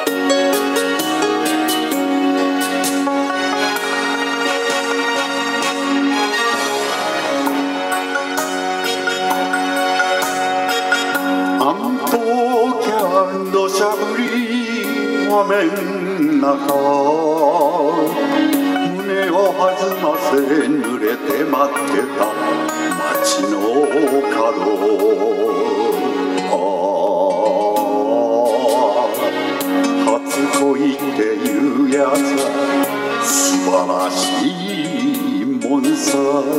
土砂降り雨ん中胸を弾ませ濡れて待ってた街の角初恋っていうやつは素晴らしいもんさ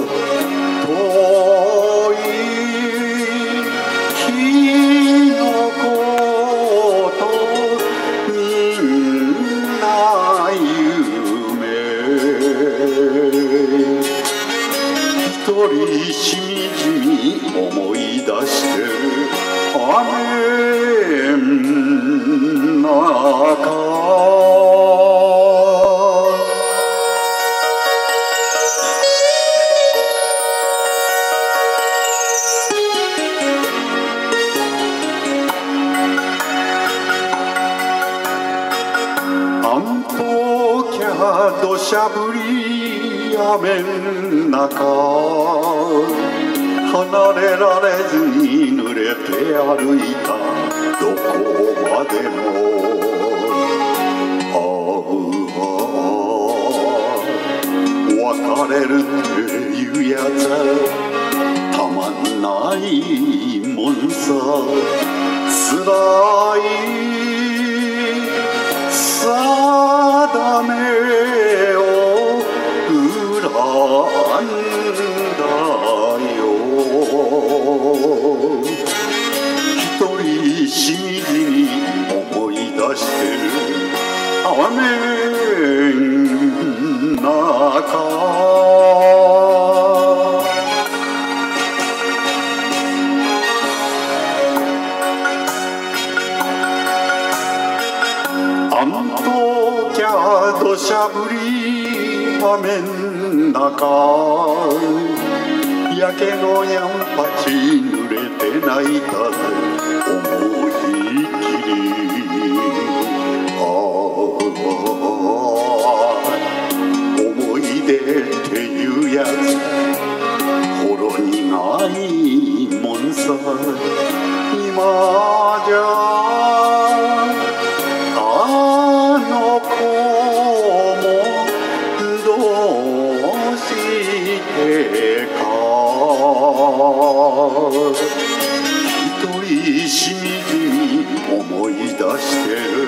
遠い日のことみんな夢一人しみじみ思い出してる雨ん中土砂降り雨ん中離れられずに濡れて歩いたどこまでも別れるっていうやつたまんないもんさ辛い定めを恨んだよ一人しみじみ思い出してる雨ん中土砂降り雨ん中焼け野やんぱち濡れて泣いた思いきり思い出っていうやつほろ苦いもんさ今じゃあの子もどうしてか一人しみじみ思い出してる